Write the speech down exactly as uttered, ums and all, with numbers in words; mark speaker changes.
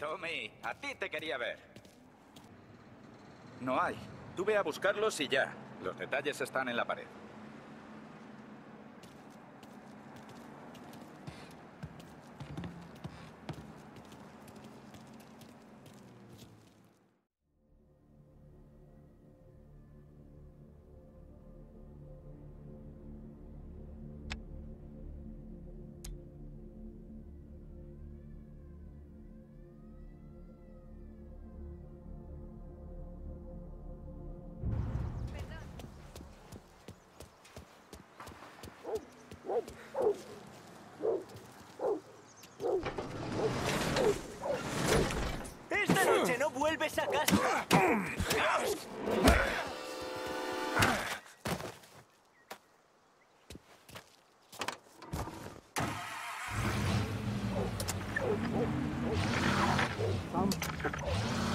Speaker 1: Tommy, a ti te quería ver. No hay. Tú ve a buscarlos y ya. Los detalles están en la pared.
Speaker 2: ¡Esta noche no vuelves a casa!
Speaker 3: Vamos.